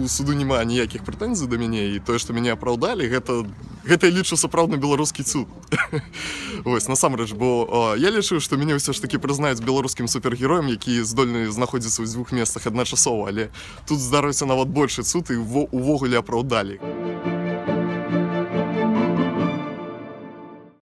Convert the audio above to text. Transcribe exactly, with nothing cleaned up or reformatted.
суду няма ніякіх прэтэнзій да мяне, і тое, што мяне апраўдалі, гэта, гэта я лічу сапраўдны беларускі цуд. Вось, насамрэч, бо я лічу, што мяне ўсё ж такі прызнаюць беларускім супергероем, які здольны знаходзіцца ў дзвюх месцах адначасова, але тут здарыўся нават большы цуд і ўвогуле апраўдалі.